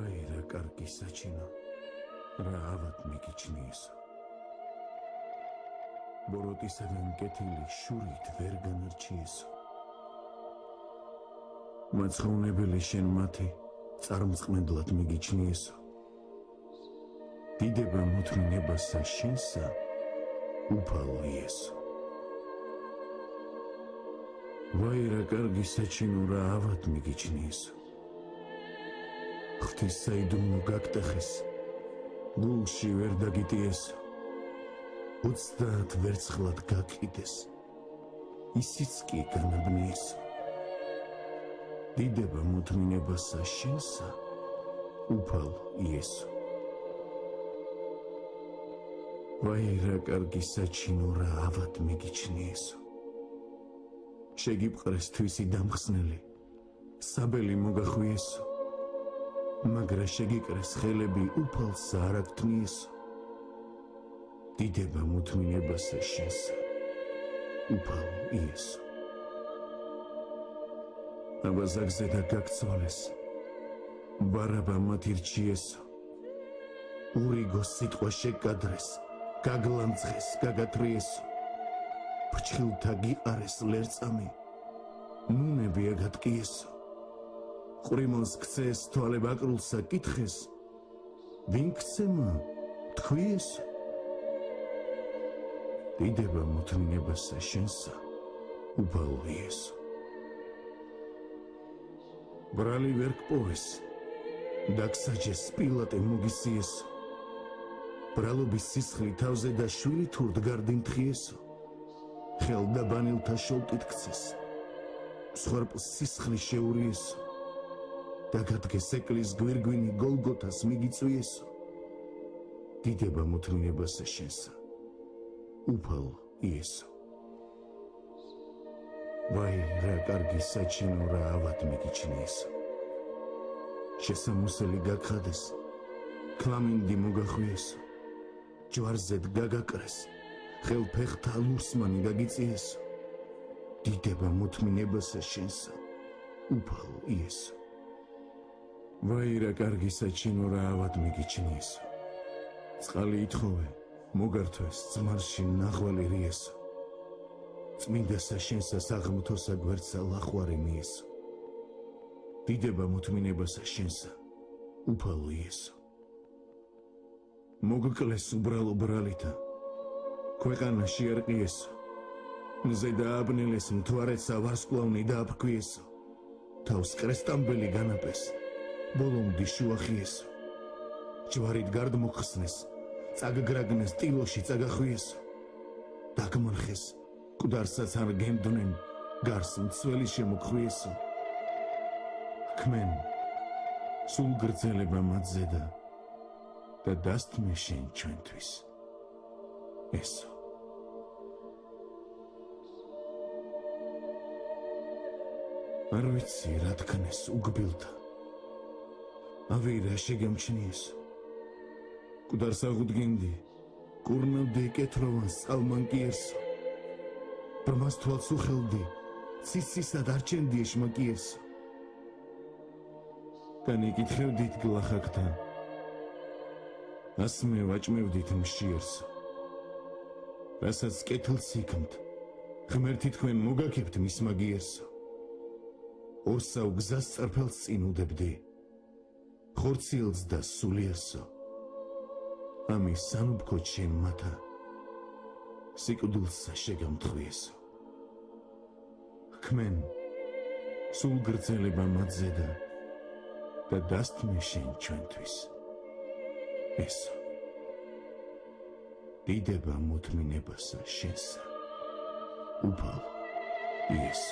ვაი რა კარგი საჩინო რა ავად მიგიჩნიესო ბოროტისაგან კეთილი შურით ვერ განარჩიესო მაცხოვნებელი შენ მათი წარმწყმედლად მიგიჩნიესო დიდება მოთმინებასა შენსა უფალო იესო ვაი რა კარგი საჩინო რა ავად მიგიჩნიესო ღვთის საიდუმლო გაგტეხეს გულში ვერ დაგიტიესო 30 ვერცხლად გაკიდეს ისიც კი განაბნიესო დიდება მოთმინებასა შენსა უფალო იესო ვაი რა კარგი საჩინო რა ავად მიგიჩნიესო შეგიპყრეს თვისი დამხსნელი საბელი მოგახვიესო მაგრა შეგიკრეს ხელები უფალსა არ აგთნიესო დიდება მოთმინებასა შენსა უფალო იესო აბაზაგზე და გაგცვალეს ბარაბა მათირჩიესო ურიგო სიტყვა შეკადრეს გაგლანძღეს გაგათრიესო ფრჩხილთა გიყარეს ლერწამი ნუნები აგატკიესო ყრიმონს ქცეს თვალებ აკრულსა კითხეს ვინ ქცემა თქვიესო დიდება მოთმინებასა შენსა უფალო იესო ბრალი ვერ გპოვეს დაგსაჯეს პილატე მოგისიესო ბრალობის სისხლი თავზე და შვილი თურთ გარდინთხიესო ხელდაბანილთა შოლტით ქცეს მსხვერპლს სისხლი შეურიესო დაგადგეს ეკლის გვირგვინი გოლგოთას მიგიწვიესო დიდება მოთმინებასა შენსა უფალო იესო ვაი რა კარგი საჩინო რა ავად მიგიჩნიესო შესამოსელი გაგხადეს ქლამინდი მოგახვიესო ჯვარზედ გაგაკრეს ხელფეხთა ლურსმანი გაგიწიესო დიდება მოთმინებასა შენსა უფალო იესო ვაი რა კარგი საჩინო რა ავად მიგიჩნიესო წყალი ითხოვე მოგართვეს ძმარში ნაღვალი რიესო წმინდასა შენსა საღმრთოსა გვერდსა ლახვარი მიესო დიდება მოთმინებასა შენსა უფალო იესო მოგკლეს უბრალო ბრალითა ქვეყანა შეერყიესო მზე დააბნელეს მთვარეცა ვარსკვლავნი დააფქვიესო თავს კრესტამბელი განაპეს ბოლომდე შუახიესო ჯვარით გარდმოხსნეს წაგგრაგნეს ტილოში წაგახვიესო დაგმარხეს მკვდარსაც არ გემდნენ გარს მცველი შემოხვიესო ქმენ სულ გრძელება მათზე და დასთმე შენ ჩვენთვის ესო არ ვიცი რა თქნეს უგბილთა ავი რა შეგემჩნიესო მკვდარს აღუდგენდი კურნავდი კეთროვან წყალმანკიესო ბრმას თვალს უხელდი ცისისად არჩენდი ეშმაკიესო განიკითხევდით გლახაკთან ასმე ვაჭმევდით მშიერსო რასაც კეთილს იქნთ ღმერთი თქვენ მოგაქებთ მის მაგიერსო ორსავ გზას წარფელს წინ უდებდი ხორციელს და სულიერსო ამის სანუბქოდ შენ მათა სიკვდილსა შეგამთხვიესო ქმენ სულ გრძელება მათზე და დასთმე შენ ჩვენთვის ესო დიდება მოთმინებასა შენსა უფალო იესო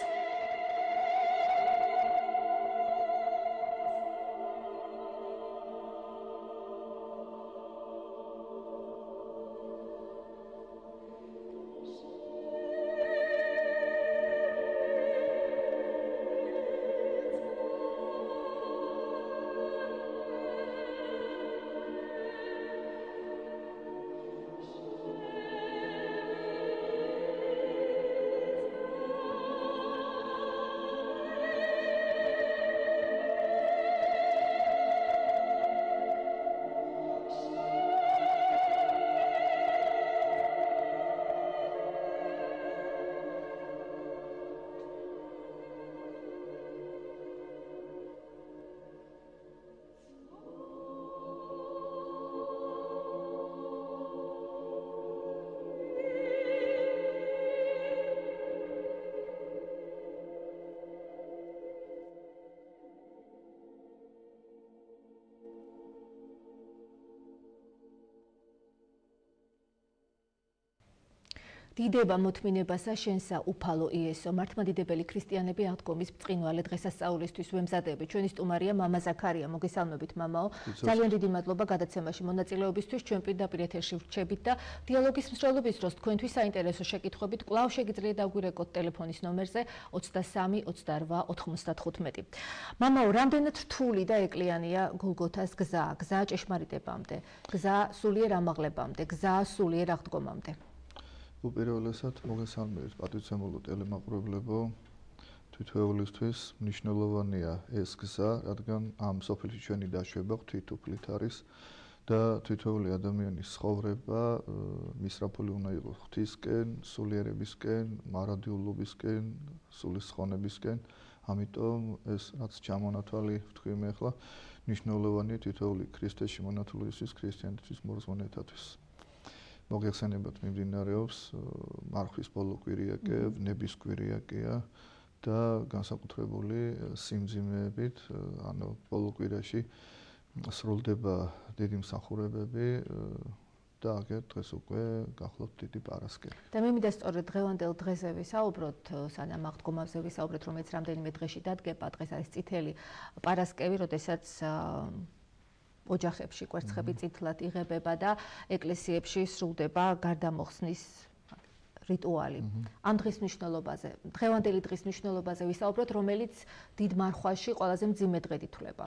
დიდება მოთმინებასა შენსა უფალო იესო, მართლმადიდებელი ქრისტიანები აღდგომის ბრწყინვალე დღესასწაულისთვის ვემზადებით. ჩვენი სტუმარია მამა ზაქარია, მოგესალმებით მამაო. ძალიან დიდი მადლობა გადაცემაში მონაწილეობისთვის. ჩვენ პირდაპირ ეთერში ვრჩებით და დიალოგის მსვლელობის დროს თქვენთვის საინტერესო შეკითხვებით კვლავ შეგიძლიათ დაგვირეკოთ ტელეფონის ნომერზე 23 28 95. მამაო, რამდენად რთული და ეკლიანია გოლგოთას გზა, გზა ჭეშმარიტებამდე, გზა სულიერ ამაღლებამდე, გზა სულიერ აღდგომამდე. უპირველესად მოგესალმებით პატივცემულო ტელემაყურებლებო. თვითეულისთვის მნიშვნელოვანია ეს გზა, რადგან ამ სოფელში ჩვენი დაშვება ღვთისმშობლით არის და თითოეული ადამიანის ცხოვრება მისრაფული უნდა იყოს ღვთისკენ, სულიერებისკენ, მარადიულობისკენ, სულისხონებისკენ. ამიტომ ეს რაც ჩამონათვალი ვთქვი მე ახლა მნიშვნელოვანია თითოეული ქრისტეში მონათულისთვის, ქრისტიანთვის მორწმუნეთათვის. მოგეხსენებათ მიმდინარეობს მარხვის ბოლო კვირიაკე, ვნების კვირიაკეა და განსაკუთრებული სიმძიმეებით, ანუ ბოლო კვირაში სრულდება დიდი მსახურებები და აგერ დღეს უკვე გახლავთ დიდი პარასკევი. და მე მინდა სწორედ დღევანდელ დღეზე ვისაუბროთ, სანამ აღდგომაზე ვისაუბროთ, რომელიც რამდენიმე დღეში დადგება, დღეს არის წითელი პარასკევი, როდესაც ოჯახებში კვერცხები წითლად იღებება და ეკლესიებში სრულდება გარდამოხსნის რიტუალი. ამ დღის მნიშვნელობაზე, დღევანდელი დღის მნიშვნელობაზე ვისაუბროთ, რომელიც დიდ მარხვაში ყველაზე მძიმე დღედ ითვლება.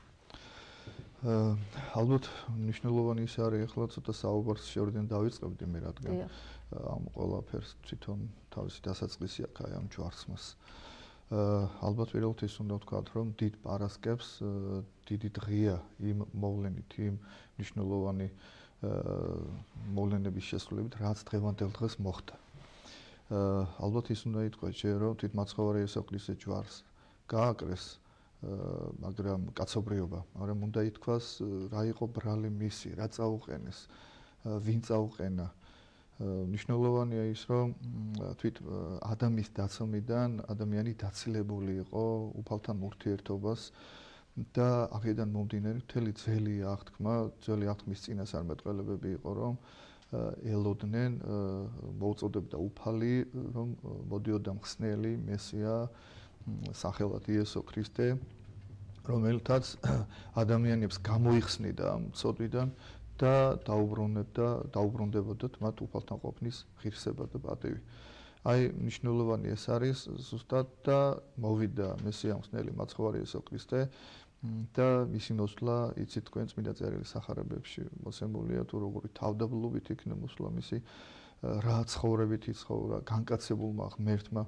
ალბათ მნიშვნელოვანი ის არის, ახლა ცოტა საუბარს შევრდენ დავიწყებდი მე, რადგან ამ ყველაფერს თვითონ თავისი დასაწყისი აქვს ამ ჯვარცმას. ალბათ პირველად ის უნდა ვთქვათ, რომ დიდ პარასკევს დიდი დღეა იმ მოვლენით, იმ მნიშვნელოვანი მოვლენების შესრულებით, რაც დღევანდელ დღეს მოხდა. ალბათ ის უნდა ითქვას, რომ თვითმაცხოვარი იესო ქრისტე ჯვარს გააკრეს, მაგრამ კაცობრიობა, მაგრამ უნდა ითქვას, რა იყო ბრალი მისი, რა წაუყენეს, ვინ წაუყენა. მნიშვნელოვანია ის, რომ თვით ადამიანის დაცომიდან ადამიანი დაცილებული იყო უფალთან ურთიერთობას და აქედან მომდინარე მთელი ძველი აღთქმის წინასწარმეტყველებები იყო, რომ ელოდნენ მოუწოდებდა უფალი, რომ მოდიოდა მხსნელი მესია სახელად იესო ქრისტე, რომელთაც ადამიანებს გამოიხსნიდა ამ ცოდვიდან და დაუბრუნდებოდათ მათ უფალთან ყოფნის ღირსება და პატივი. აი მნიშვნელოვანი ეს არის ზუსტად და მოვიდა მესია მხსნელი მაცხოვარი იესო ქრისტე და მისი მოსვლა იცით თქვენ წმინდა წერილი სახარებებში მოცემულია თუ როგორი თავდაბლობით იქნა მოსვლა მისი, რა ცხოვრებით იცხოვრა, განკაცებულმა ღმერთმა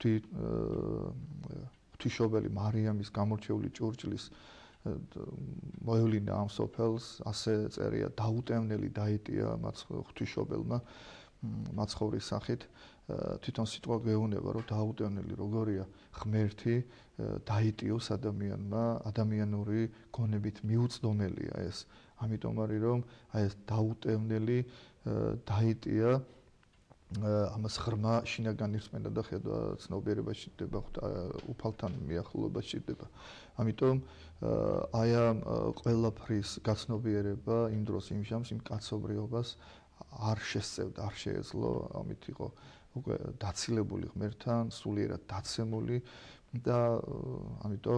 ღვთისმშობელი მარიამის გამორჩეული ჭურჭლის მოევლინა ამ სოფელს, ასე წერია, დაუტევნელი დაიტია ღვთისმშობელმა მაცხოვრის სახით. თვითონ სიტყვა გვეუბნება, რომ დაუტევნელი როგორია ღმერთი დაიტიოს ადამიანმა, ადამიანური გონებით მიუწვდომელია ეს. ამიტომ არის რომ აი ეს დაუტევნელი დაიტია ამას ღრმა შინაგანი რწმენა და ხედვა ცნობიერებაში ჭირდება, უფალთან მიახლოება ჭირდება. ამიტომ აი ამ ყველაფრის გაცნობიერება იმ დროს იმ ჟამს იმ კაცობრიობას არ შესწევდა, არ შეეძლო, ამით იყო უკვე დაცილებული ღმერთთან, სულიერად დაცემული და ამიტომ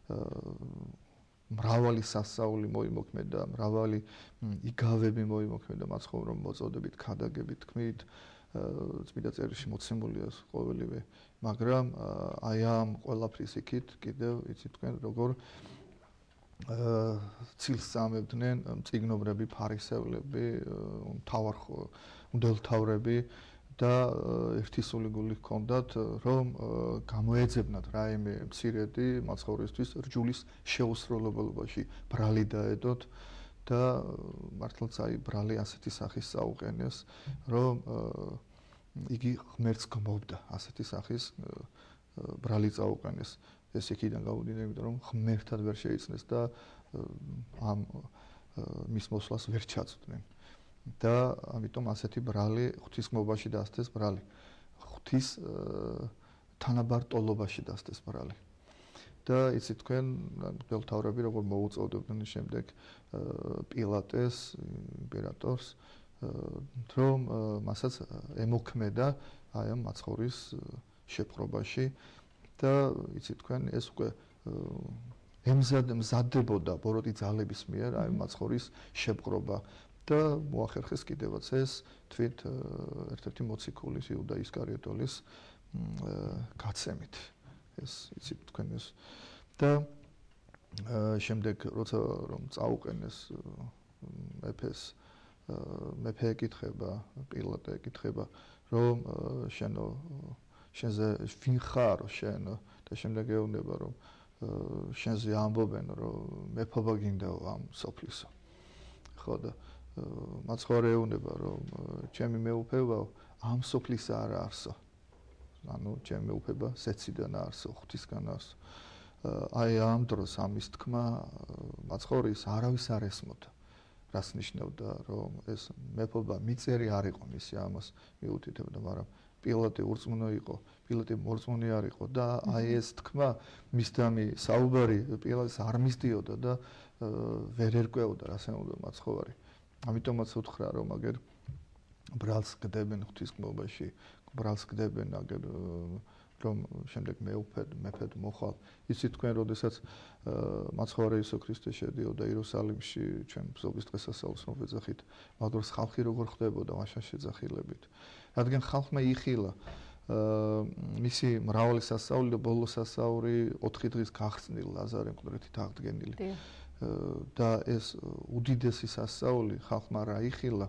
მრავალი სასწაული მოიმოქმედა, მრავალი იგავები მოიმოქმედა მაცხოვრო მოწოდებით, ქადაგებით თქმით, წმინდა წერილში მოცემულია ყოველივე, მაგრამ აი ამ ყველაფრის იქით კიდევ იცით თქვენ როგორ ცილს წამებდნენ წიგნობრები, ფარისევლები, მდელმთავრები და ერთი სული გული ჰქონდათ, რომ გამოეძებნათ რაიმე მცირედი მაცხოვრისთვის რჯულის შეუსრულებლობაში ბრალი დაედოთ და მართლაც აი ბრალი ასეთი სახის წაუყენეს, რომ იგი ღმერთს გმობდა, ასეთი სახის ბრალი წაუყენეს. ეს იქიდან გამომდინარე, რომ ღმერთად ვერ შეიცნეს და ამ მის მოსვლას ვერ ჩაწვდნენ. და ამიტომ ასეთი ბრალი ღვთისმობაში დასდეს ბრალი. ღვთის თანაბარტოლობაში დასდეს ბრალი. და იცით თქვენ მდელმთავრები როგორ მოუწოდებდნენ შემდეგ პილატეს, იმპერატორს რომ მასაც ემოქმედა აი ამ მაცხოვრის შეპყრობაში და იცით თქვენ ეს უკვე მზადდებოდა ბოროტი ძალების მიერ აი მაცხოვრის შეპყრობა და მოახერხეს კიდევაც ეს თვით ერთ-ერთი მოციქულის იუდა ისკარიოტელის გაცემით ეს იცით თქვენ ეს და შემდეგ როცა რომ წაუყენეს მეფეს მეფე ეკითხება პილატე ეკითხება რომ შენზე ვინ ხარ შენ და შემდეგ ეუბნება რომ შენზე ამბობენ რომ მეფობა გინდაო ამ სოფლისო ხო და მაცხოვარი ეუბნება რომ ჩემი მეუფებაო ამ სოფლის არ არსო ანუ ჩემი მეუფება სეციდან არსო ღვთისგან არსო აი ამ დროს ამის თქმა მაცხოვრის არავის არ ესმოდა რას ნიშნავდა რომ ეს მეფობა მიწერი არ იყო მისი ამას მიუთითებდა მაგრამ პილატე ურწმუნო იყო პილატე მორწმუნე არ იყო და აი ეს თქმა მისდამი საუბარი პილატეს არ მისდიოდა და ვერ ერკვეოდა რასაუბრა მაცხოვარი ამიტომაც უთხრა რომ აგერ ბრალს გდებენ ღვთისმობაში ბრალს გდებენ აგერ რომ შემდეგ მეფედ მოხვალ იცით თქვენ როდესაც მაცხოვარი იესო ქრისტე შედიოდა იერუსალიმში ჩვენ ბრძოლის დღესასწაულს რომ ვეძახით მაგრამ ხალხი როგორ ხდებოდა მაშინ შეძახილებით რადგან ხალხმა იხილა მისი მრავალი სასწაული და ბოლო სასწაული 4 დღის გახსნილ ლაზარე მკვდრეთით აღდგენილი და ეს უდიდესი სასწაული ხალხმა რა იხილა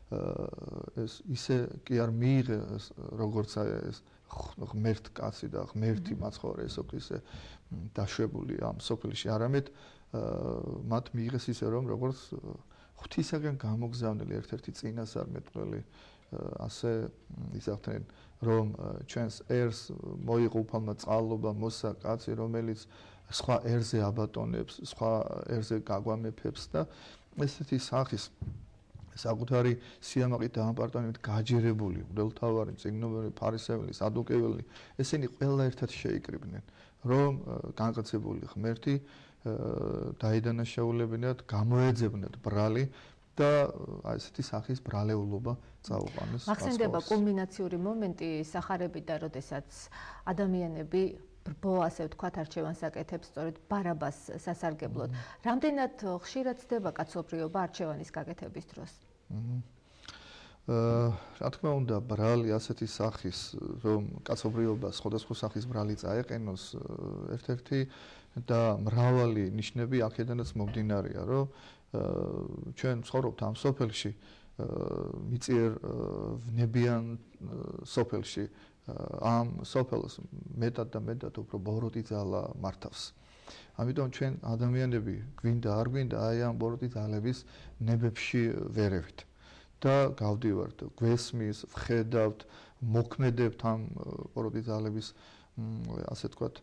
ეს ისე კი არ მიიღეს როგორც ეს ღმერთ კაცი და ღმერთი მაცხოვარი იესო ქრისტე დაშვებული ამ სოფელში არამედ მათ მიიღეს ისე რომ როგორც ღვთისაგან გამოგზავნილი ერთ-ერთი წინასწარმეტყველი ასე ისახდნენ რომ ჩვენს ერს მოიღო უფალმა წყალობა მოსა კაცი რომელიც სხვა ერზე აბატონებს სხვა ერზე გაგვამეფებს და ესეთი სახის საკუთარი სიამაყით და ამპარტანებით გაჯერებული მღვდელმთავარი, წიგნობრივი, ფარისეველი, სადუკეველი, ესენი ყველა ერთად შეიკრიბნენ, რომ განკაცებული ღმერთი დაიდანაშაულებინათ, გამოეძებნათ ბრალი და აი ესეთი სახის ბრალეულობა წაუყენეს. ახსენდება კულმინაციური მომენტი სახარებიდან, როდესაც ადამიანები ბრბო ასე ვთქვათ არჩევანს აკეთებს სწორედ ბარაბას სასარგებლოდ. რამდენად ხშირად ხდება კაცობრიობა არჩევანის გაკეთების დროს? რა თქმა უნდა, ბრალი ასეთი სახის, რომ კაცობრიობა სხვადასხვა სახის ბრალი წაეყენოს, ერთ-ერთი და მრავალი ნიშნები აქედანაც მომდინარეა, რომ ჩვენ ცხოვრობთ ამ სოფელში, მიწიერ ვნებიან სოფელში ამ სოფელს მეტად და მეტად უფრო ბოროტი ძალა მართავს. ამიტომ ჩვენ ადამიანები გვინდა არ გვინდა აი ამ ბოროტი ძალების ნებებში ვერევით და გავდივართ, გვესმის, ვხედავთ, მოქმედებთ ამ ბოროტი ძალების ასე თქვათ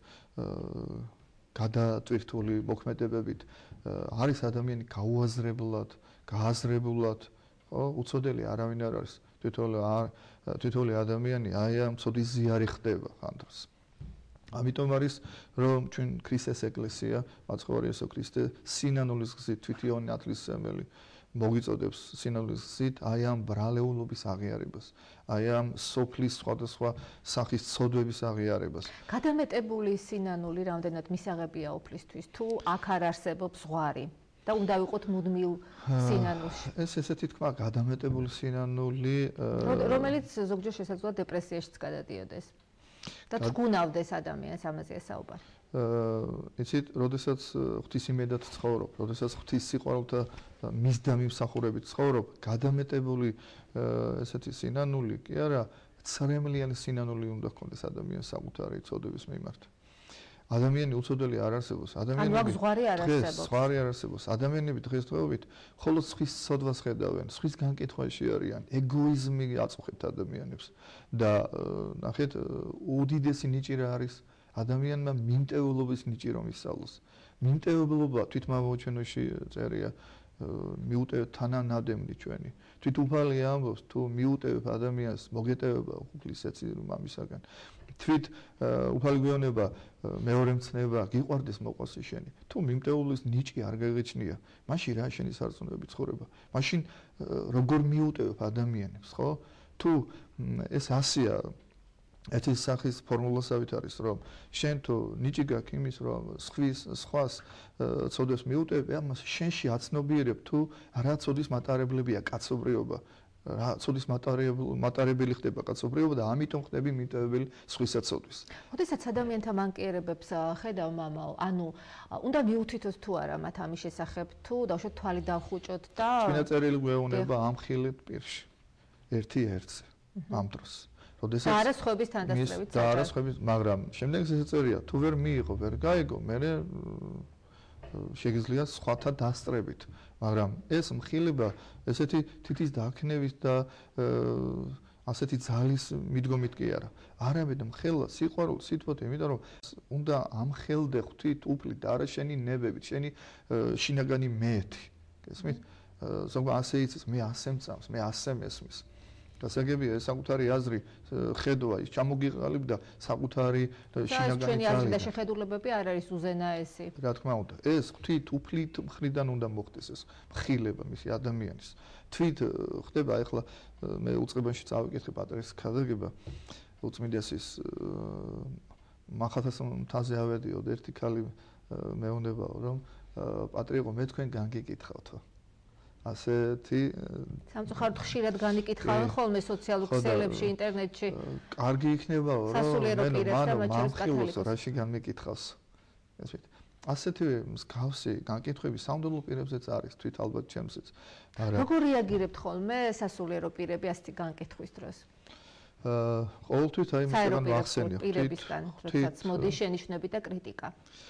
გადატვირთული მოქმედებებით არის ადამიანი გაუაზრებლად, გააზრებულად, ხო, უცოდელი არავინ არ არის. თითოეული ადამიანი აი ამ ცოდის ზიარი ხდება ხანდროს. ამიტომ არის რომ ჩვენ ქრისტეს ეკლესია, მაცხოვარი იესო ქრისტე სინანულის გზით თვითიონ ნათლისმცემელი მოგიწოდებს სინანულის გზით აი ამ ბრალეულობის აღიარებას, აი ამ სოფლის სხვადასხვა სახის ცოდვების აღიარებას. გადამეტებული სინანული რამდენად მისაღებია უფლისთვის, თუ აქ არ არსებობს ზღვარი და უნდა ვიყოთ მუდმივ სინანულში. ეს ესეთი თქვა გადამეტებული სინანული, რომელიც ზოგჯერ შესაძლოა დეპრესიაშიც გადადიოდეს. და თგუნავდეს ადამიანს ამაზეა საუბარი. იცით, როდესაც ღვთისიმედად ცხოვრობ, როდესაც ღვთის სიყვარულთა მისდამი მსახურებით ცხოვრობ, გადამეტებული ესეთი სინანული კი არა, ცრემლიანი სინანული უნდა ჰქონდეს ადამიანს საკუთარი ცოდვების მიმართ. ადამიანი უცოდელი არ არსებობს. ადამიანები ზღვარი არ არსებობს. ზღვარი არ არსებობს. ადამიანები დღესდღეობით მხოლოდ სხვის ცოდვას ხედავენ, სხვის განკითხვაში არიან, ეგოიზმი აწუხებთ ადამიანებს და ნახეთ, უდიდესი ნიჭი რა არის ადამიანმა მიმტეულობის ნიჭი რომ ისწავლოს. მიმტეულობა თვითმამოჩენოში წერია მიუტევ თანანადემნი ჩვენი. თვითუფალი ამბობს თუ მიუტევ ადამიანს მოგეტევება უფლის ეცი რომ ამისაგან. თვით უფალი გვეუბნება მეორე მცნება გიყვარდეს მოყვასი შენი თუ მიმტეულის ნიჭი არ გაგეჩნია მაშინ რა შენი სარწმუნოები ცხოვრება მაშინ როგორ მიუტევებ ადამიანებს ხო თუ ეს ასია ეს სახის ფორმულასავით არის რომ შენ თუ ნიჭი გაქვს იმის რომ სხვას ცოდვას მიუტევებ ამას შენში აცნობიერებ თუ რა ცოდის მატარებლებია კაცობრიობა რა ცოდის მატარებელი ხდება კაცობრიობა და ამიტომ ხდები მიტევებელი სხვისაცოდვის. როდესაც ადამიანთა მანკიერებებს ხედავ მამაო, ანუ უნდა მიუთითოთ თუ არა მათ ამის შესახებ, თუ დავუშვათ თვალი დავხუჭოთ და წინა წერილი გვეუბნება ამხილეთ პირში. ერთი ერთზე ამ დროს. როდესაც და არა სხვების თანდასწრებით და არა სხვების, მაგრამ შემდეგ ეს წერია, თუ ვერ მიიღო, ვერ გაიგო, მე შეგიძლია სხვათა დასწრებით. მაგრამ ეს მხილება ესეთი თითის დაქნევის და ასეთი ძალის მიდგომით კი არა. არამედ მხელა სიყვარულს სიტყვით, იმიტომ რომ უნდა ამხელდე ღვთით უფლით და არა შენი ნებებით, შენი შინაგანი მეეთი. გესმით? ზოგადად ასე იცის, მე ასე მწამს, მე ასე მესმის. გასაგებია ეს საკუთარი აზრი ხედვა ის ჩამოგიყალიბ და საკუთარი შინაგანი ძალა. ჩვენი აზრი და შეხედულებები არ არის უზენაესი. რა თქმა უნდა, ეს ღვთით უფლით მხრიდან უნდა მოხდეს ეს მხილება მისი ადამიანის. თვით ხდება ახლა მე უწყებაში წავიკითხე პატრიის ქადაგება უწმინდესის მახათას მთაზე ავედიოდ ერთი ქალი მეუნებაო რომ პატრიო მე თქვენ განგიკითხავთო. ასეთი სამწუხაროდ ხშირად განიკითხავენ ხოლმე სოციალურ ქსელებში, ინტერნეტში. კარგი იქნებაო, რომ მანო რაში განმიკითხავს. ესეთ. ასეთივე მსგავსი განკითხვები სამდელო პირებზეც არის, თვით ალბათ ჩემზეც. როგორ რეაგირებთ ხოლმე სასულიერო პირები ასეთი განკითხვის დროს? ყოველთვის აი მისგან ვახსენია. პირებისგან, როდესაც მოდის შენიშვნები და კრიტიკა.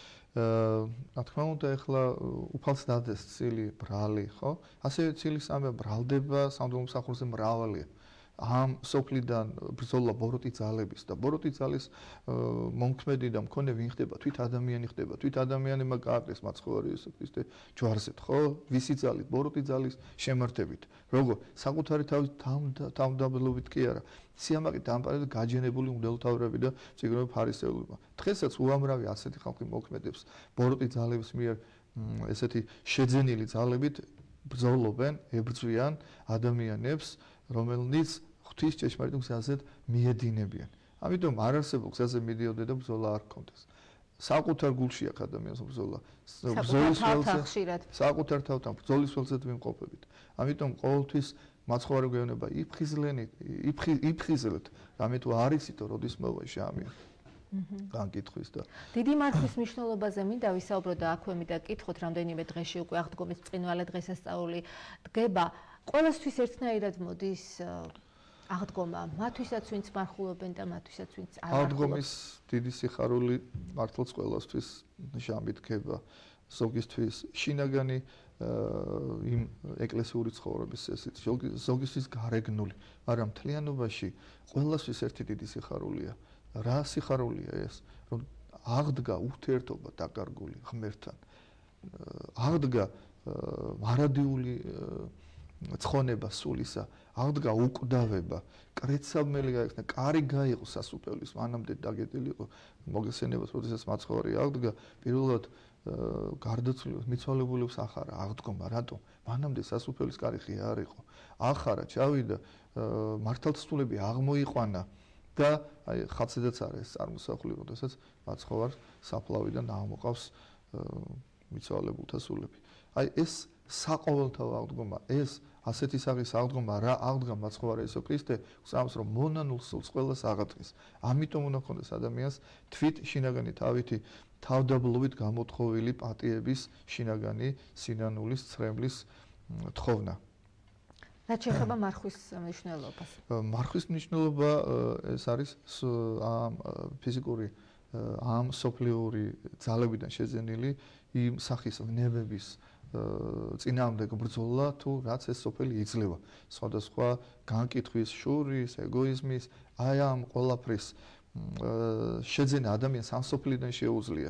რა თქმა უნდა ეხლა უფალს დადეს ცილი ბრალი ხო ასევე ცილის ამბა ბრალდება სამდრომ მსახურზე მრავალია ამ სოფლიდან ბრძოლა ბოროტი ძალების და ბოროტი ძალის მომქმედი და მქონე ვინ ხდება თვით ადამიანი ხდება თვით ადამიანებმა გააკრეს მაცხოვარი იესო ქრისტე ჯვარზე ხო ვისი ძალით ბოროტი ძალის შემართებით როგორ საკუთარი თავის თავდაბლობით კი არა სიამაყით დამპარებული გაჯენებული უნდელთავრები და ციგნები ფარისეულებმა დღესაც უამრავი ასეთი ხალხი მოქმედებს ბოროტი ძალების მიერ ესეთი შეძენილი ძალებით ბრძოლობენ ებრძვიან ადამიანებს რომელნიც ღვთის ჭეშმარიტ გზაზე მიედინებიან. ამიტომ არ არსებობს გზაზე მიდიოდე და ბრძოლა არ გქონდეს. საკუთარ გულში აქვს ადამიანს ბრძოლა. ბრძოლის ველზე საკუთარ თავთან ბრძოლის ველზე ვიმყოფებით. ამიტომ ყოველთვის მაცხოვარი გვეუბნება იფხიზლეთ, რამე თუ არ იცითო როდის მოვა შამი. განკითხვის და დიდი მართვის მნიშვნელობაზე მინდა ვისაუბრო და აქვე მინდა კითხოთ რამდენიმე დღეში უკვე აღდგომის ბრწყინვალე დღესასწაული დგება. ყველასთვის ერთნაირად მოდის აღდგომა მათთვისაც ვინც მარხულობენ და მათთვისაც ვინც არ მარხულობენ. აღდგომის დიდი სიხარული მართლაც ყველასთვის ჟამი დგება. ზოგისთვის შინაგანი იმ ეკლესიური ცხოვრების ესეთ ზოგისთვის გარეგნული, მაგრამ მთლიანობაში ყველასთვის ერთი დიდი სიხარულია. რა სიხარულია ეს, რომ აღდგა ურთიერთობა დაკარგული ღმერთთან. აღდგა მარადიული ცხონება სულისა, აღდგა უკვდავება, კრეცაბმელი გაიხსნა, კარი გაიყო სასუფეველის, მანამდე დაგეტილიყო მოგესენებათ, როდესაც მაცხოვარი აღდგა, პირველად გარდაცვლილებს, მიცვალებულებს ახარა, აღდგომა, რატომ? მანამდე სასუფეველის კარი ღია არ იყო. ახარა, ჩავიდა, მართლმსწავლები აღმოიყვანა და აი ხალხსაც არის წარმოსახული, როდესაც მაცხოვარს საფლავიდან აღმოყავს მიცვალებულთა სულები. აი ეს საყოველთაო აღდგომა, ეს ასეთი სახის აღდგომა რა აღდგა მაცხოვარი იესო ქრისტე, გვსწავლობს რომ მონანულ სულს ყველას აღადგეს. ამიტომ უნდა ქონდეს ადამიანს თვით შინაგანი თავითი თავდაბლობით გამოთხოვილი პატიების შინაგანი სინანულის ცრემლის თხოვნა. რაც შეეხება მარხვის მნიშვნელობას. მარხვის მნიშვნელობა ეს არის ამ ფიზიკური ამ სოფლიური ძალებიდან შეძენილი იმ სახის ნებების წინააღმდეგ ბრძოლა თუ რაც ეს სოფელი იძლევა. სხვადასხვა განკითხვის, შურის, ეგოიზმის, აი ამ ყველაფრის შეძენა ადამიანს ამ სოფლიდან შეუძლია.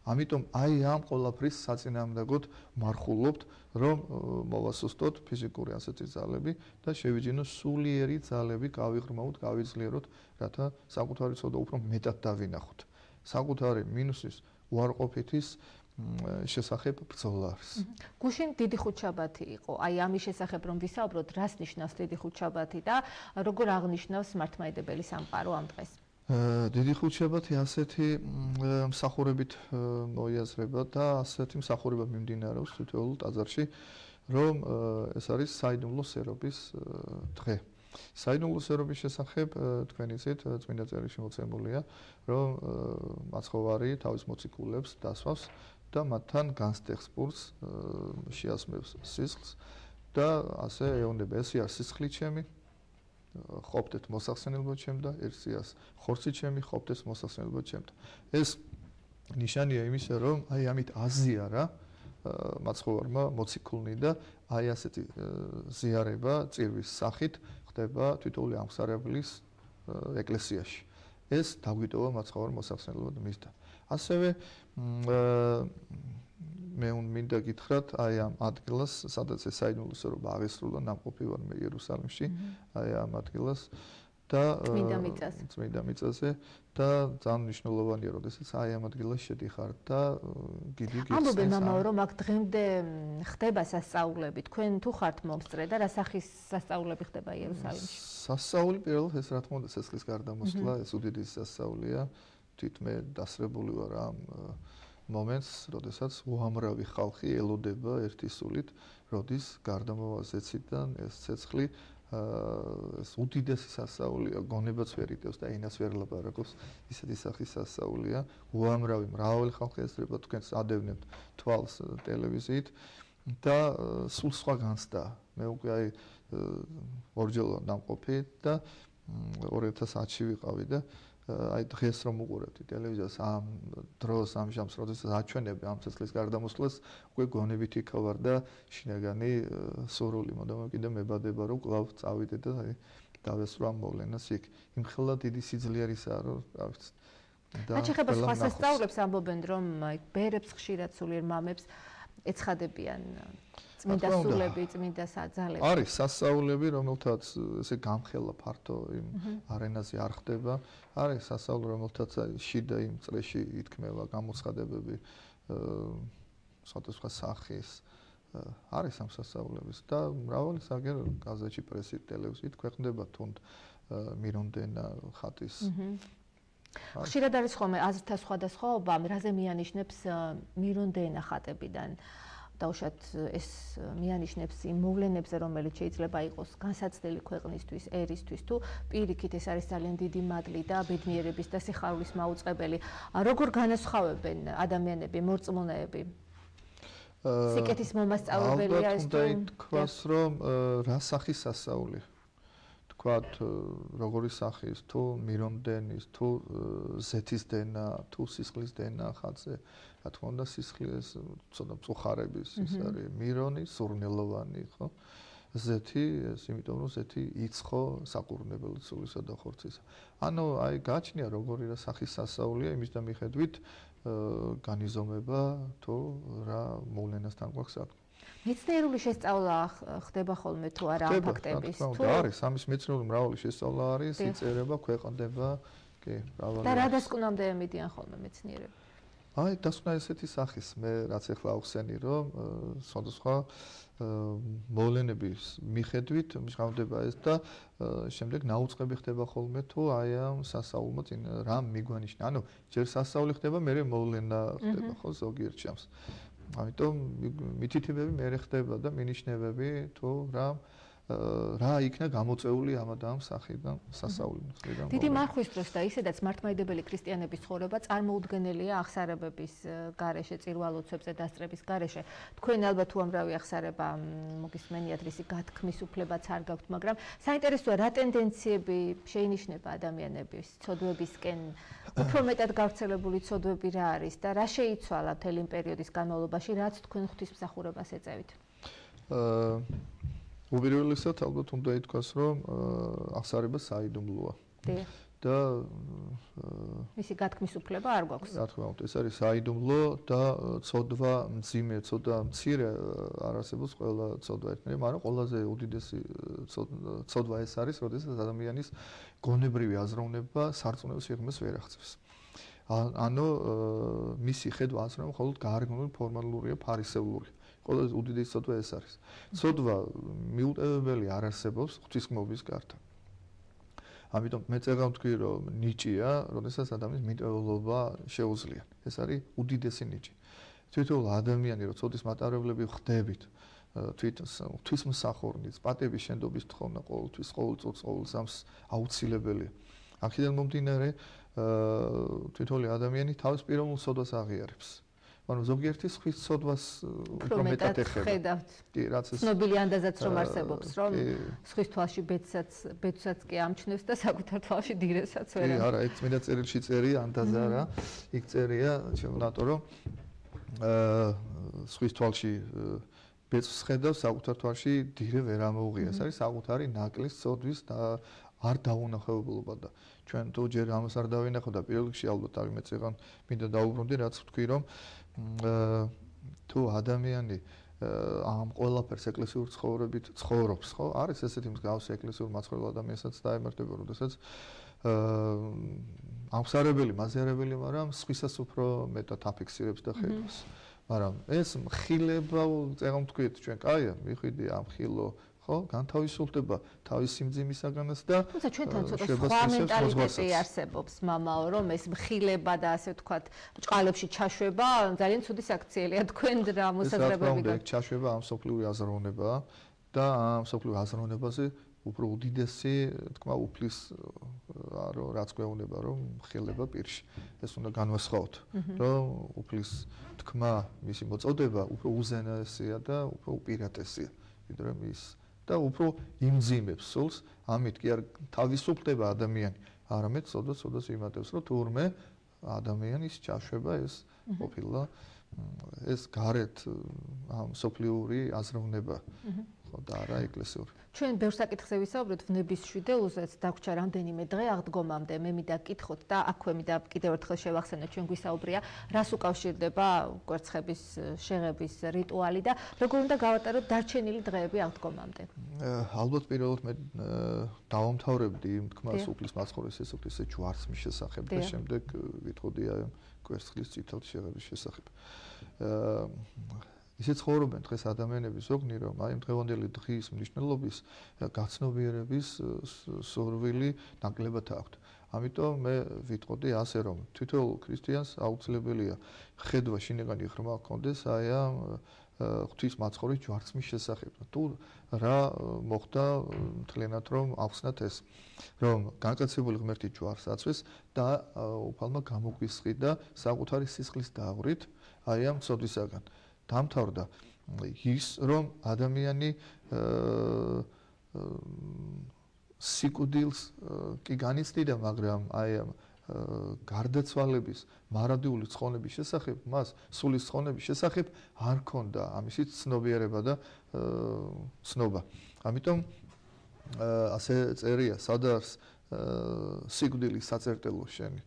ამიტომ აი ამ ყველაფრის საწინააღმდეგოდ მარხულობთ, რომ მოვასუსტოთ ფიზიკური ასეთი ძალები და შევიჯინოთ სულიერი ძალები, გავიღრმავოთ, გავიძლიეროთ, რათა საკუთარი ცოდვა უფრო მეტად დავინახოთ. საკუთარი მინუსის უარყოფითის შესახებ ბრძოლა არის. გუშინ დიდი ხუთშაბათი იყო. აი ამის შესახებ რომ ვისაუბროთ, რას ნიშნავს დიდი ხუთშაბათი და როგორ აღნიშნავს მართლმადიდებელი სამყარო ამ დღეს? დიდი ხუთშაბათი ასეთი მსახურებით მოიაზრება და ასეთი მსახურება მიმდინარეობს თითოეულ ტაძარში, რომ ეს არის საიდუმლო სერობის დღე. საიდუმლო სერობის შესახებ თქვენი იცით წმინდა წერილში მოცემულია, რომ მაცხოვარი თავის მოციქულებს დასვავს და მათთან განსტეხს პურს, შეასმევს სისხლს და ასე ეუბნება, ესე არის სისხლი ჩემი, ყოფდეთ მოსახსენებლად ჩემთა, ერთსიას ხორცი ჩემი, ყოფდეთ მოსახსენებლად ჩემთა. ეს ნიშანია იმისა, რომ აი ამით აზიარა მაცხოვარმა მოციქულნი და აი ასეთი ზიარება წირვის სახით ხდება თითოეული ამხსარებლის ეკლესიაში. ეს დაგვიტოვა მაცხოვარ მოსახსენებლად მისდან. ასევე მე მინდა გითხრათ აი ამ ადგილას, სადაც ეს საიდუმლო სერობა აღესრულა, ნამყოფი ვარ მე იერუსალიმში, აი ამ ადგილას და წმინდა მიწაზე და ძალიან მნიშვნელოვანია, როდესაც აი ამ ადგილას შედიხარ და გიდი გიხსენს. ამბობენ მამაო, რომ აქ დღემდე ხდება სასწაულები. თქვენ თუ ხართ მომსწრე და რა სახის სასწაულები ხდება იერუსალიმში? სასწაული პირველად ეს რა თქმა უნდა სესხლის გარდამოსვლა, ეს უდიდესი სასწაულია. თვით მე დასრებული ვარ ამ მომენტს, როდესაც უამრავი ხალხი ელოდება ერთი სულით, როდის გარდამოვა ზეციდან ეს ცეცხლი ეს უდიდესი სასწაულია, გონებაც ვერ იტევს და ენას ვერ ლაპარაკობს, ისეთი სახის სასწაულია. უამრავი მრავალი ხალხი ესწრება, თქვენს ადევნებთ თვალს ტელევიზიით და სულ სხვა განცდა. მე უკვე აი ორჯერ ნამყოფი და 2010-ში ვიყავი და აი დღეს რომ უყურებთ ტელევიზიას ამ დროს ამ ჟამს როდესაც აჩვენებენ ამ ცეცხლის გარდამოსვლას უკვე გონებით იქავარ და შინაგანი სურვილი მომდევნო კიდე მებადება რომ კვლავ წავიდე და აი დავესწრო ამ მოვლენას იქ იმხელა დიდი სიძლიერისაა რომ რა ვიცი და შეეხება სხვა სასწაულებს ამბობენ რომ აი ბერებს ხშირად სულიერ მამებს ეცხადებიან წმინდა სულები, წმინდა ძალები. არის სასწაულები, რომელთაც ესე გამხელა ფართო იმ არენაზე არ ხდება. არის სასწაული, რომელთაც შიდა იმ წრეში ითქმება გამოცხადებები სხვადასხვა სახის. არის ამ სასწაულების და მრავალი საგერ გაზეთში, პრესით, ტელევიზიით ქვეყნდება თუნდ მირონდენა ხატის. ხშირად არის ხოლმე აზრთა სხვადასხვაობა, რაზე მიანიშნებს მირონდენა ხატებიდან. დაუშვათ ეს მიანიშნებს იმ მოვლენებზე, რომელიც შეიძლება იყოს განსაცდელი ქვეყნისთვის, ერისთვის, თუ პირიქით ეს არის ძალიან დიდი მადლი და ბედნიერების და სიხარულის მაუწყებელი. როგორ განასხვავებენ ადამიანები, მორწმუნეები? სიკეთის მომასწავლებელი არის თუ თქვას რომ რა სახის სასწაული? თქვათ როგორი სახის, თუ მირონდენის, თუ ზეთის დენა, თუ სისხლის დენა ხატზე. რა თქმა უნდა სისხლის ცოტა მწუხარების ის არის მირონი, სურნელოვანი, ხო? ზეთი, ეს იმიტომ რომ ზეთი იცხო საყურნებელი სულისა და ხორცისა. ანუ აი გაჩნია როგორი რა სახის სასწაულია, იმის და მიხედვით განიზომება თუ რა მოვლენასთან გვაქვს საქმე. მეცნიერული შესწავლა ხდება ხოლმე თუ არა ამ ფაქტების? თუ არის, ამის მეცნიერული მრავალი შესწავლა არის, იწერება, ქვეყნდება, კი, მრავალი. და რა დასკვნამდე ემიდიან ხოლმე მეცნიერები? აი, დასკვნა ესეთი სახის, მე რაც ახლა ავხსენი, რომ სხვადასხვა მოვლენების მიხედვით მჟღავდება ეს და შემდეგ ნაუწყები ხდება ხოლმე თუ აი ამ სასწაულმა წინ რა მიგვანიშნა. ანუ ჯერ სასწაული ხდება, მერე მოვლენა ხდება, ხო, ზოგიერთ ჟამს. ამიტომ მითითებები მერე ხდება და მინიშნებები თუ რა იქნა გამოწეული ამ და ამ სახიდან სასწაული. დიდი მარხვის დროს და ისედაც მართლმადიდებელი ქრისტიანების ცხოვრება წარმოუდგენელია აღსარებების გარეშე, წირვალოცებზე დასწრების გარეშე. თქვენ ალბათ უამრავი აღსარება მოგისმენიათ, რისი გათქმის უფლებაც არ გაქვთ, მაგრამ საინტერესოა რა ტენდენციები შეინიშნება ადამიანების ცოდვებისკენ, უფრო მეტად გავრცელებული ცოდვები რა არის და რა შეიცვალა მთელი იმ პერიოდის განმავლობაში, რაც თქვენ ღვთისმსახურებას ეწევით? უპირველესად ალბათ უნდა ითქვას, რომ აღსარება საიდუმლოა. და მისი გათქმის უფლება არ გვაქვს. რა თქმა უნდა, ეს არის საიდუმლო და ცოდვა მძიმე, ცოტა მცირე არ არსებობს ყველა ცოდვა ერთნაირი, მაგრამ ყველაზე უდიდესი ცოდვა ეს არის, როდესაც ადამიანის გონებრივი აზროვნება სარწმუნოების სიღრმეს ვერ აღწევს. ანუ მისი ხედვა აზროვნება მხოლოდ გარეგნული ფორმალურია, ფარისევლური. ყველაზე უდიდესი ცოდვა ეს არის. ცოდვა მიუტევებელი არ არსებობს ღვთისმობის გარდა. ამიტომ მე წერდა ვთქვი, რომ ნიჭია, როდესაც ადამიანის მიტევლობა შეუძლია. ეს არის უდიდესი ნიჭი. თვითონ ადამიანი, რო ცოდის მატარებლები ხდებით, ღვთისმსახურნიც, პატების შენდობის თხოვნა ყოველთვის, ყოველ წუთს, ყოველ ზამს აუცილებელია. აქედან მომდინარე, თვითონ ადამიანი თავის პიროვნულ ცოდვას აღიარებს. ანუ ზოგიერთი სხვის ცოდვას უფრო მეტად ეხება. კი, რაც ეს ცნობილი ანდაზაც რომ არსებობს, რომ სხვის თვალში ბედსაც კი ამჩნევს და საკუთარ თვალში დირესაც ვერ. კი, არა, ეგ წმინდა წერილში წერია ანდაზა რა. იქ წერია, რატო რომ სხვის თვალში ბედს ხედავს, საკუთარ თვალში დირე ვერ ამოუღია. ეს არის საკუთარი ნაკლის ცოდვის და არ დაუნახავებლობა და ჩვენ თუ ჯერ ამას არ დავინახავ და პირველ რიგში ალბათ არ მეწეღან მინდა დაუბრუნდი რაც ვთქვი რომ თუ ადამიანი ამ ყველაფერს ეკლესიურ ცხოვრებით ცხოვრობს, ხო? არის ესეთი მსგავსი ეკლესიურ მაცხოვრებელ ადამიანსაც დაემართება, როდესაც ამხსარებელი, მაზიარებელი, მაგრამ სხვისას უფრო მეტად აფიქსირებს და ხედავს. მაგრამ ეს მხილება, წეგან ვთქვით, ჩვენ კაია, მიხვიდი ამ ხილო ხო, განთავისუფლდება თავის სიმძიმისაგანაც და თუმცა ჩვენთან ცოტა სხვა მენტალიტეტი არსებობს, მამაო, რომ ეს მხილება და ასე ვთქვათ, ჭყალებში ჩაშვება ძალიან ცუდი საქციელია თქვენ რა მოსაზრებები გაქვთ. ჩაშვება ამ სოფლიური აზროვნებაა და ამ სოფლურ აზროვნებაზე უფრო უდიდესი, თქვა, უფლის რაც გვეუბნება, რომ მხილება პირში. ეს უნდა განვასხვაოთ, რომ უფლის თქვა, მისი მოწოდება უფრო უზენაესია და უფრო უპირატესია, ვიდრე მის და უფრო იმძიმებს სულს, ამით კი არ თავისუფლდება ადამიანი, არამედ ცოდვა-ცოდვას იმატებს, რომ თურმე ადამიანის ჩაშვება ეს ყოფილა ეს გარეთ ამ სოფლიური აზროვნება ხო და არა ეკლესიური. ჩვენ ბევრ საკითხზე ვისაუბრეთ ვნების შვიდეულზეც დაგვრჩა რამდენიმე დღე აღდგომამდე მე მინდა გკითხოთ და აქვე მინდა კიდევ ერთხელ შევახსენოთ ჩვენ გვისაუბრია რას უკავშირდება კვერცხების შეღების რიტუალი და როგორ უნდა გავატაროთ დარჩენილი დღეები აღდგომამდე. ალბათ პირველად მე დავამთავრებდი იმ თქმას უფლის მაცხოვრის ესოფლისე ჯვარცმის შესახებ და შემდეგ ვიტყოდი აი კვერცხის წითელი შეღების შესახებ. ისე ცხოვრობენ დღეს ადამიანები ზოგნი რომ აი დღევანდელი დღის მნიშვნელობის გაცნობიერების სურვილი ნაკლებად აქვთ. ამიტომ მე ვიტყოდი ასე რომ თითოეულ ქრისტიანს აუცილებელია ხედვა შინაგანი ღრმა ჰქონდეს აი ამ ღვთის მაცხოვრის ჯვარცმის შესახებ. თუ რა მოხდა მთლიანად რომ ახსნათ ეს რომ განკაცებული ღმერთი ჯვარს აწვეს და უფალმა გამოგვისყიდა საკუთარი სისხლის დაღვრით აი ამ ცოდვისაგან. დამთავრდა ის რომ ადამიანი სიკვდილს კი განიცდიდა, მაგრამ აი ამ გარდაცვალების მარადიული ცხონების შესახებ, მას სულის ცხონების შესახებ არ ქონდა ამისით ცნობიერება და ცნობა. ამიტომ ასე წერია, სადაც სიკვდილის საწერტელო შენი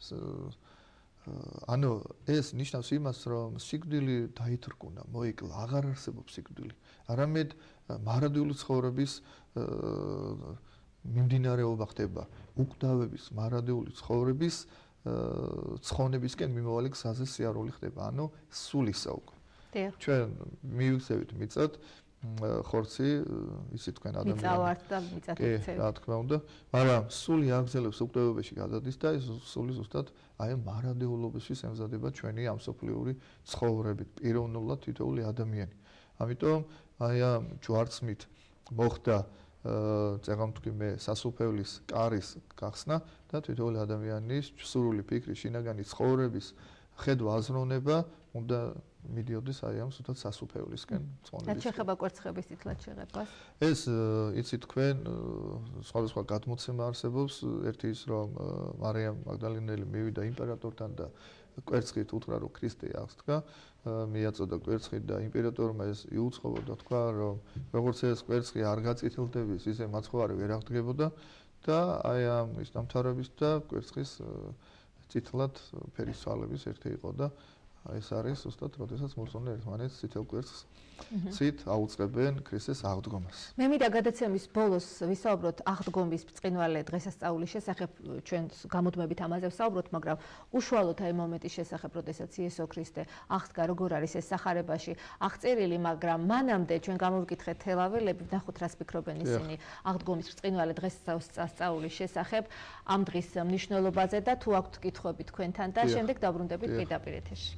ანუ ეს ნიშნავს იმას, რომ სიკვდილი დაითრკუნა, მოიკლა, აღარ არსებობს სიკვდილი. არამედ მარადიული ცხოვრების მიმდინარეობა ხდება, უკვდავების, მარადიული ცხოვრების ცხონებისკენ მიმავალი გზაზე სიარული ხდება, ანუ სულისა უკვე. ჩვენ მივიქცევით მიწად ხორცი, ისი თქვენ ადამიანი. მიწავართ და მიწად ვიქცევით. რა თქმა უნდა, მაგრამ სული აგზელებს უკვდავებაში გადადის და ეს სული ზუსტად აი მარადეულობისთვის ემზადება ჩვენი ამ სოფლიური ცხოვრებით, პიროვნულად თითოეული ადამიანი. ამიტომ აი ამ ჯვარცმით მოხდა წეგან ვთქვი მე სასუფეველის კარის გახსნა და თითოეული ადამიანის სურვილი, ფიქრი, შინაგანი ცხოვრების ხედვა აზროვნება უნდა მიდიოდეს აი ამ სულთან სასუფეველისკენ წონების. რაც შეეხება კვერცხების თითლად შეღებას? ეს იცით თქვენ სხვადასხვა გადმოცემა არსებობს, ერთი ის რომ მარიამ მაგდალინელი მივიდა იმპერატორთან და კვერცხით უთხრა რომ ქრისტე აღს თქვა, მიაწოდა კვერცხით და იმპერატორმა ეს იუწყობა და თქვა რომ როგორც ეს კვერცხი არ გაწითლდების, ისე მაცხოვარი ვერ აღდგებოდა და აი ამ ის დამთავრების და კვერცხის წითლად ფერის თვალების ერთი იყო და ეს არის უბრალოდ როდესაც მოსწონე ერთმანეთს წითელ კვერცხს ცით აუწყებენ ქრისტეს აღდგომას. მე მინდა გადაცემის ბოლოს ვისაუბროთ აღდგომის ბრწყინვალე დღესასწაულის შესახებ, ჩვენ გამუდმებით ამაზე ვსაუბროთ, მაგრამ უშუალოდ აი მომენტის შესახებ, როდესაც იესო ქრისტე აღდგა, როგორ არის ეს სახარებაში აღწერილი, მაგრამ მანამდე ჩვენ გამოვიკითხეთ თელაველები, ვნახოთ რას ფიქრობენ ისინი აღდგომის ბრწყინვალე დღესასწაულის შესახებ, ამ დღის მნიშვნელობაზე და თუ აქვთ კითხვები თქვენთან და შემდეგ დაბრუნდებით პირდაპირ ეთერში.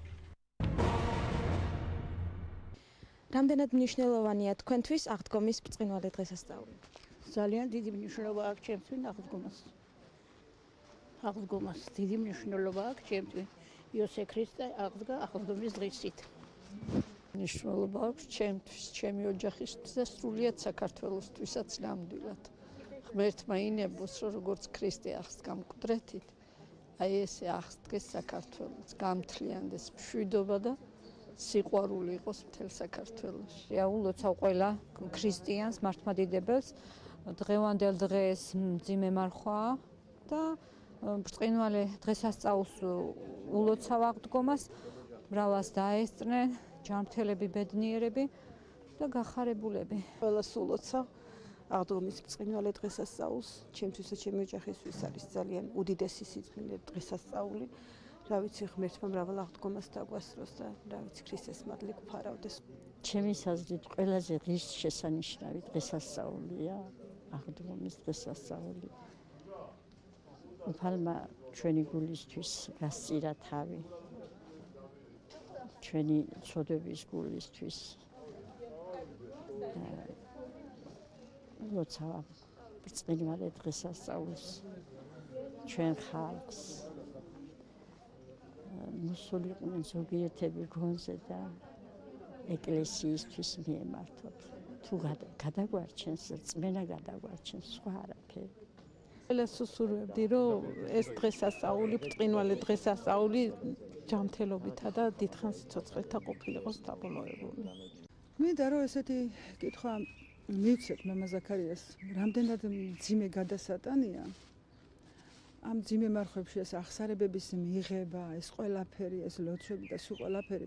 რამდენად მნიშვნელოვანია თქვენთვის აღდგომის ბრწყინვალე დღესასწაული? ძალიან დიდი მნიშვნელობა აქვს ჩემთვის აღდგომას. აღდგომას დიდი მნიშვნელობა აქვს ჩემთვის. იოსე ქრისტე აღდგა აღდგომის დღისით. მნიშვნელობა აქვს ჩემთვის, ჩემი ოჯახისთვის და სრულიად საქართველოსთვისაც ნამდვილად. ღმერთმა ინებოს, რომ როგორც ქრისტე აღდგა მკვდრეთით, აი ესე აღდგეს საქართველოს, გამთლიანდეს მშვიდობა და სიყვარული იყოს მთელ საქართველოში. ულოცავ ყველა ქრისტიანს, მართლმადიდებელს დღევანდელ დღეს მძიმე მარხვა და ბრწყინვალე დღესასწაულს ულოცავ აღდგომას, მრავლას დაესწრნენ ჯანმრთელები, ბედნიერები და გახარებულები. ყველას ულოცავ აღდგომის ბრწყინვალე დღესასწაულს, ჩემთვის და ჩემი ოჯახისთვის არის ძალიან უდიდესი სიძულვილი დღესასწაული. რა ვიცი, ღმერთმა მრავალ აღდგომას დაგვასწროს და რა ვიცი, ქრისტეს მადლი გვფარავდეს. ჩემი საზრით ყველაზე ღირსშესანიშნავი დღესასწაულია აღდგომის დღესასწაული. უფალმა ჩვენი გულისთვის გასწირა თავი, ჩვენი ცოდვების გულისთვის. ულოცავ ბრწყინვალე დღესასწაულს ჩვენ ხალხს. მოსულიყვნენ ზოგიერთები გონზე და ეკლესიისთვის მიემართოთ. თუ გადაგვარჩენს, რწმენა გადაგვარჩენს, სხვა არაფერი. ყველას უსურვებდი, რომ ეს დღესასწაული, ბრწყინვალე დღესასწაული ჯანმრთელობითა და დიდხანს სიცოცხლეთა ყოფილიყოს დაბოლოებული. მინდა რომ ესეთი კითხვა მივცეთ მამა ზაქარიას, რამდენად მძიმე გადასატანია ამ მძიმე მარხვებში ეს აღსარებების მიღება, ეს ყველაფერი, ეს ლოცვები და სულ ყველაფერი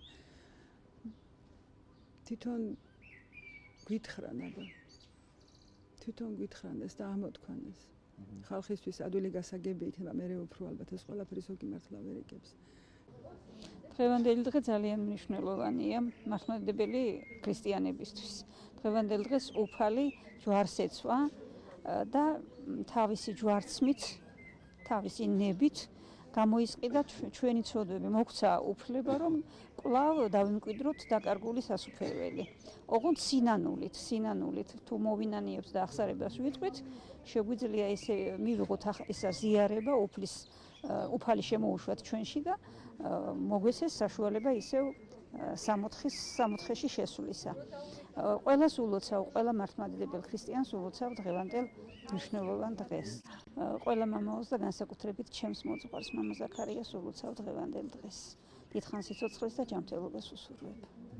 თვითონ გითხრანა, თვითონ გითხრანეს და ამოთქვანეს. ხალხისთვის ადვილი გასაგები იქნება, მე უფრო ალბათ ეს ყველაფერი ზოგი მართლა ვერ იგებს. დღევანდელი დღე ძალიან მნიშვნელოვანია მართლმადიდებელი ქრისტიანებისთვის. დღევანდელ დღეს უფალი ჯვარს ეცვა და თავისი ჯვარცმით, თავისი ნებით გამოისყიდა ჩვენი ცოდვები, მოგვცა უფლება, რომ კვლავ დავიმკვიდროთ დაკარგული სასუფეველი. ოღონდ სინანულით თუ მოვინანიებთ და აღსარებას ვიტყვით, შეგვიძლია ესე მივიღოთ ისა ზიარება უფალი შემოუშვათ ჩვენში და მოგვეცეს საშუალება ისევ სამოთხეში შესვლისა. ყველას ულოცავ, ყველა მართლმადიდებელ ქრისტიანს ულოცავ დღევანდელ მნიშვნელოვან დღეს. ყველა მამაოს და განსაკუთრებით ჩემს მოძღვარს მამა ზაქარიას ულოცავ დღევანდელ დღეს. დიდხანს სიცოცხლეს და ჯანმრთელობას უსურვებ.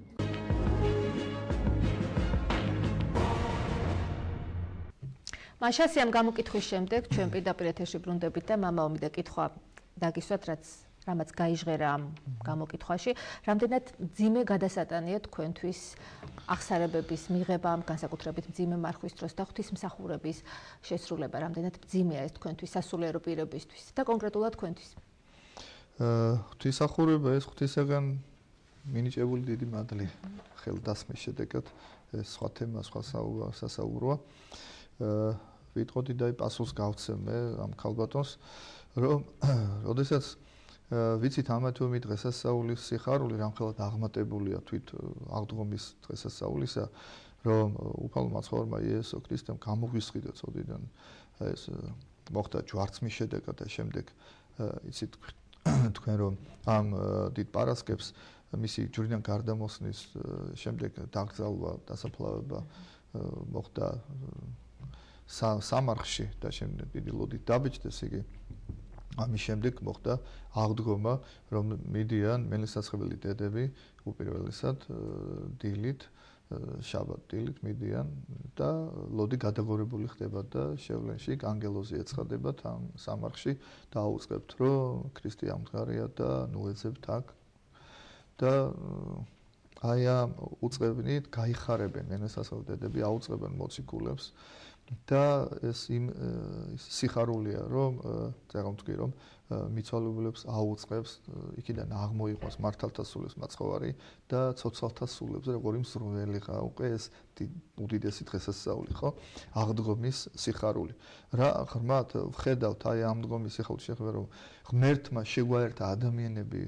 მაშასიამ გამოკითხვის შემდეგ ჩვენ პირდაპირ ეთერში ბრუნდებით და მამაო მინდა კითხვა დაგისვათ, რამაც გაიჟღერა ამ გამოკითხვაში, რამდენად მძიმე გადასატანია თქვენთვის აღსარებების მიღება, განსაკუთრებით მძიმე მარხვის დროს და ღვთისმსახურების შესრულება, რამდენად მძიმეა ეს თქვენთვის სასულიერო პირებისთვის და კონკრეტულად თქვენთვის? ღვთისმსახურება ეს ღვთისაგან მინიჭებული დიდი მადლი ხელდასხმის შედეგად, ეს სხვა თემა, სხვა სასაუბროა. ვიტყოდი და პასუხს გავცემ მე ამ ქალბატონს, რომ როდესაც ვიცით ამა თუ იმ დღესასწაულის სიხარული რამხელად აღმატებულია თვით აღდგომის დღესასწაულისა, რომ უფალმა მაცხოვრებელმა იესო ქრისტემ გამოგვისყიდა წოდიდან ეს მოხდა ჯვარცმის შედეგად და შემდეგ იცით თქვენ რომ ამ დიდ პარასკევს მისი ჯვრიდან გარდამოსნის შემდეგ დაკრძალვა, დასაფლავება მოხდა სამარხში და შემდეგ დიდი ლოდით დაბეჭდეს იგი. ამის შემდეგ მოხდა აღდგომა, რომ მიდიან მელისაცხებელი დედები უპირველესად დილით, შაბათ დილით მიდიან და ლოდი გადაგორებული ხდება და შევლენში ანგელოზი ეცხადებათ ამ სამარხში და აუწყებთ რომ ქრისტე ამდგარია და ნუეძებთ აქ და აი ამ უწყებნით გაიხარებენ მენასასწავლებლები აუწყებენ მოციქულებს და ეს იმ სიხარულია რომ წეგამთქვი რომ მიცვალებულებს აუწყებს იქიდან აღმოიყვანს მართალთა სულებს მაცხოვარი და ცოცხალთა სულებს როგორი მსრუნველიღა უკვე ეს უდიდესი დღესასწაული ხო აღდგომის სიხარული რა ღრმად ვხედავთ აი ამ დგომის სიხარულის შეხედვა რომ ღმერთმა შეგვაერთა ადამიანები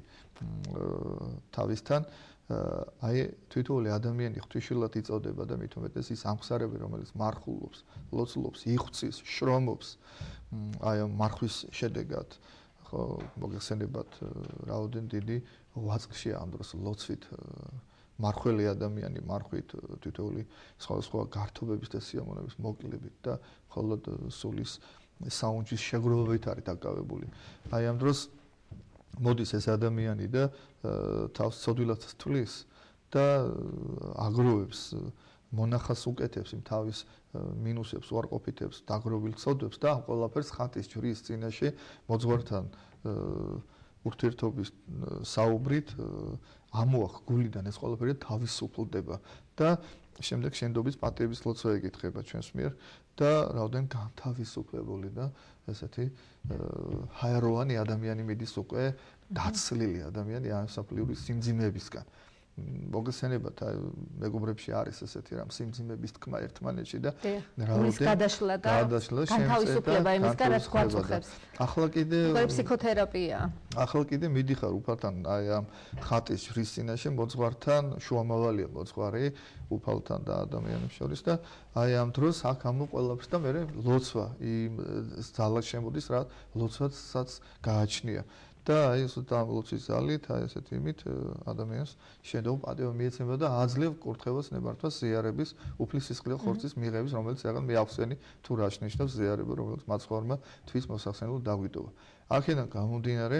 თავისთან აი თვითონული ადამიანი ღვთისმშობლად იწოდება და მით უმეტეს ის ამხსარებელი რომელიც მარხულობს, ლოცულობს, იხუცის, შრომობს აი ამ მარხვის შედეგად ხო მოგეხსენებათ რაოდენ დიდი ვაწყშია ამ დროს ლოცვით მარხველი ადამიანი მარხვით თვითონული სხვადასხვა გართობების და სიამოვნების მოკლებით და მხოლოდ სულის საუნჯის შეგროვებით არის დაკავებული აი ამ დროს მოდის ეს ადამიანი და თავს ცოდვილად თვლის და აგროვებს მონახას უკეთებს იმ თავის მინუსებს, უარყოფითებს, დაგროვილ ცოდვებს და ამ ყველაფერს ხატის ჯვრის წინაშე მოძღვართან ურთიერთობის საუბრით ამოახ გულიდან ეს ყველაფერი თავისუფლდება და შემდეგ შენდობის პატიების ლოცვა ეკითხება ჩვენს მიერ და რაოდენ განთავისუფლებული და ესეთი ჰაეროვანი ადამიანი მიდის უკვე დაცლილი ადამიანი ამსაფლიური სიმძიმეებისგან მოგესენებათ მეგობრებში არის ესეთი რამ სიმძიმების თქმა ერთმანეთში და რაოდენ გადაშლა და განთავისუფლება იმისგან რაც გვაწუხებს ახლა კიდე ფსიქოთერაპია ახლა კიდე მიდიხარ უფალთან აი ამ ხატის ჯვრის წინაშე მოძღვართან შუამავალია მოძღვარი უფალთან და ადამიანებს შორის და აი ამ დროს აქ ამ ყველაფერს და მე ლოცვა იმ ძალას შემოდის რა ლოცვასაც გააჩნია და აი ეს ლოცვის ძალით აი ესეთი იმით ადამიანს შენდობ პატივა მიეცემა და აძლევ კურთხევას ნებართვას ზიარების უფლის სისხლის ხორცის მიღების რომელიც რაღაც მე ახსენი თუ რა შენიშნავს ზიარება რომელიც მაცხოვრმა თვის მოსახსენებლად დაგვიტოვა აქედან გამომდინარე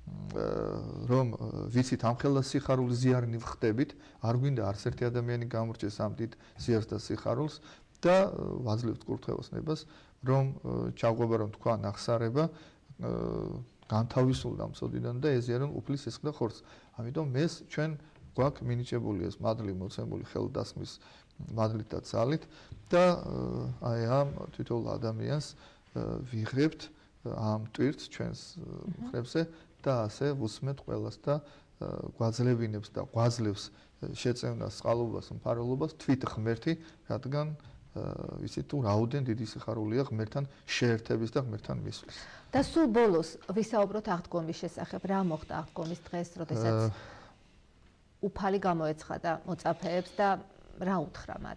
რომ ვიცით ამ ხელა სიხარულის ზიარნი ვხდებით არ გვინდა არც ერთი ადამიანი გამორჩეს ამ დიდ ზიარს და სიხარულს და ვაძლევთ კურთხევას ნებას რომ ჩაგვება რომ თქვა ნახსარება განთავისუფლდა მწოდიდან და ეზიარონ უფლის სისხლის ხორცს. ამიტომ ეს ჩვენ გვაქვს მინიჭებული ეს მადლი მოცემული ხელდასხმის მადლით და ძალით და აი ამ თვითონ ადამიანს ვიღებთ ამ ტვირთს ჩვენს მხრებზე და ასე ვუსმენთ ყველას და გვაძლებინებს და გვაძლევს შეწევნას, წყალობას, მფარველობას თვით ღმერთი, რადგან ვიცით თუ რაოდენ დიდი სიხარულია ღმერთთან შეერთების და ღმერთთან მისვლის. და სულ ბოლოს ვისაუბროთ აღდგომის შესახებ. რა მოხდა აღდგომის დღეს, როდესაც უფალი გამოეცხადა მოწაფეებს და რა უთხრა მათ?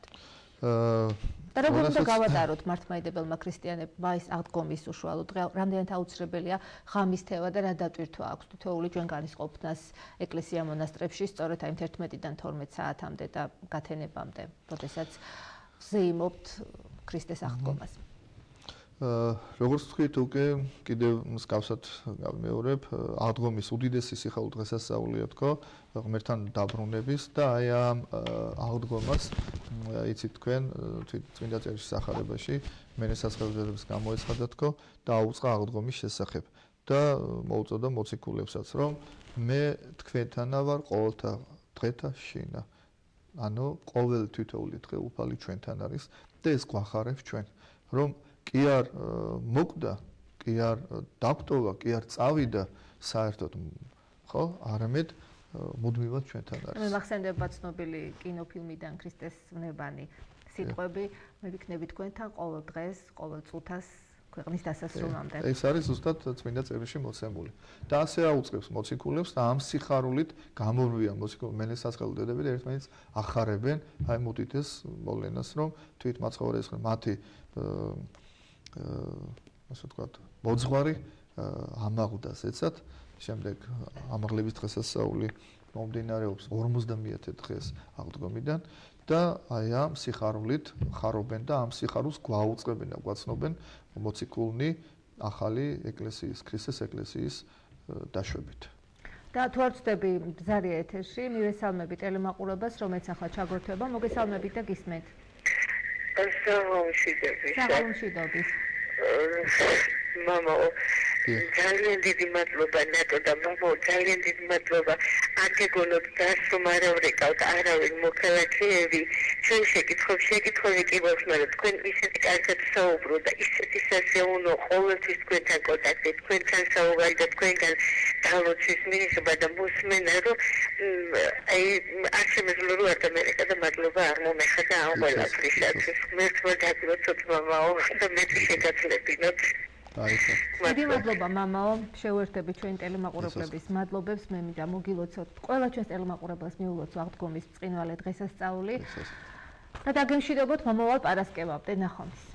და როგორ უნდა გავატაროთ მართლმადიდებელმა ქრისტიანებმა ეს აღდგომის უშუალო დღე, რამდენად აუცილებელია ღამის თევა და რა დატვირთვა აქვს თითოეული ჩვენ განისყოფნას ეკლესია მონასტრებში სწორედ აი 11-დან 12 საათამდე და გათენებამდე, როდესაც ზეიმობთ ქრისტეს აღდგომას. როგორც ვთქვით, უკვე კიდევ მსგავსად გავიმეორებ, აღდგომის უდიდესი სიხარულის დღესასწაულია თქო, ღმერთთან დაბრუნების და აი ამ აღდგომას იცით თქვენ წმინდა წერილში სახარებაში მენასასწავლებლებს გამოეცხადა თქო და აუწყა აღდგომის შესახებ და მოუწოდა მოციქულებსაც რომ მე თქვენთანა ვარ ყოველთა დღეთა შინა. ანუ ყოველ თითოეული დღე უფალი ჩვენთან არის და ეს გვახარებს ჩვენ რომ კი არ მოკვდა, კი არ დაგტოვა, კი არ წავიდა საერთოდ, ხო? არამედ მუდმივად ჩვენთან არის. მე მახსენდება ცნობილი კინოფილმიდან ქრისტეს ვნებანი სიტყვები, მე ვიქნები თქვენთან ყოველ დღეს, ყოველ წუთას ქვეყნის დასასრულამდე. ეს არის ზუსტად წმინდა წერილში მოცემული. და ასე აუწყებს მოციქულებს და ამ სიხარულით გამორვიან მოციქულები მენასასწავლებლები და ერთმანეთს ახარებენ აი მოდით ეს მოვლენას რომ თვით მაცხოვრეს მათი ასე ვთქვათ მოძღვარი ამაღლდას ეცათ შემდეგ ამაღლების დღესასწაული მომდინარეობს 50-მეათე დღეს აღდგომიდან და აი ამ სიხარულით ხარობენ და ამ სიხარულს გვაუწყებენ და გვაცნობენ მოციქულნი ახალი ეკლესიის, ქრისტეს ეკლესიის დაშვებით. და თუ არ ვწდები მზარია ეთერში, მივესალმები ტელემაყურებას, რომელიც ახლა ჩაგროთვება, მოგესალმებით და გისმენთ. საღამომშვიდობის. მამაო ძალიან დიდი მადლობა ნატო და მამაო ძალიან დიდი მადლობა აგეგონოთ დასრომ არ ავრეკავთ არავინ მოქალაქეები ჩვენ შეკითხვები კი გვაქვს მაგრამ თქვენ ისეთი კარგად საუბრობ და ისეთი სასიაუნო ყოველთვის თქვენთან კონტაქტი თქვენთან საუბარი და თქვენგან დალოცვის მინიშობა და მოსმენა რომ აი არ შემეძლო რომ ადამიანებმა და მადლობა არ მომეხა და ამ ყველაფრისათვის მერტმა დაგვროცოთ მამაო და მე შეგაცლებინოთ დიდი მადლობა მამაო, შევერთებით ჩვენ ტელემაყურებლების მადლობებს, მე მინდა მოგილოცოთ ყველა ჩვენს ტელემაყურებელს მიულოცო აღდგომის ბრწყინვალე დღესასწაული და დაგემშვიდობოთ მომავალ პარასკევამდე, ნახვამდის.